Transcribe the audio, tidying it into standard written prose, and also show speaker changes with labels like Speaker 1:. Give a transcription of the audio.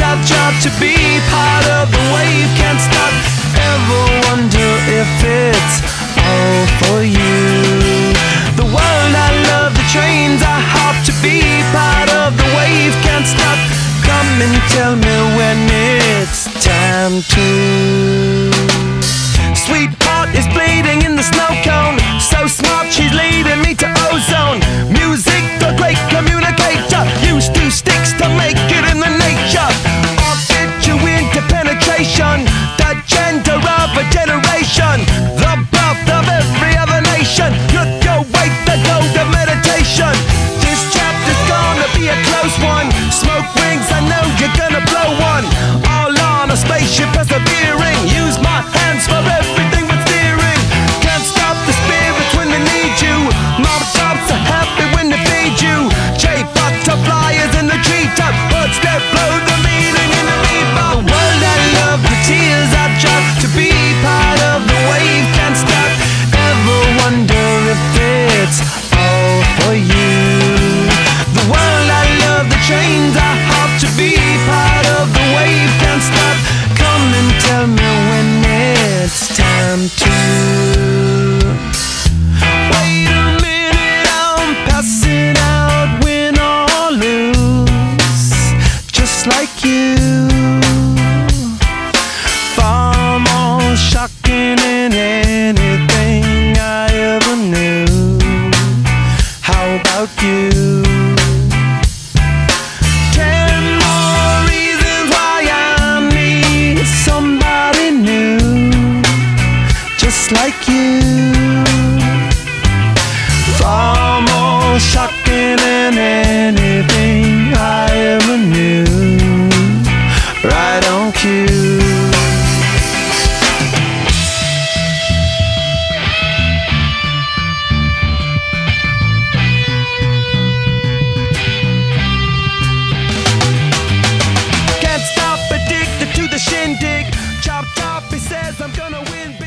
Speaker 1: I've tried to be part of the wave. Can't stop, ever wonder if it's all for you. The world I love, the trains I hop to be part of the wave. Can't stop, come and tell me when it's time to. Sweetheart is bleeding in the snow cone. So smart, she's leading me to ozone. Music, the great communicator. Used two sticks to make it in the nature. I'll get you into penetration. The gender of a generation. The birth of every other nation. Look your way to go to meditation. This chapter's gonna be a close one. Smoke rings, I know you're gonna blow one. All on a spaceship persevering. Use my hands for everything but steering. Can't stop the spirits when they need you. Mob tops are happy when they feed you. Butterflies in the treetop. Birds that blow the meaning in the reaper. The world I love, the tears I drop to be part of the wave. Can't stop, ever wonder if it's all for you. The world I love, the trains I hop to be part of the wave. Can't stop, come and tell me when it's time to. Wait a minute, I'm passing out, win or lose, just like you. Far more shocking than anything I ever knew. How about you? 10 more reasons why I need somebody new, just like you. Far more shocking than anything I ever knew. Right on cue. Can't stop, addicted to the shindig. Chop, chop, he says I'm gonna win.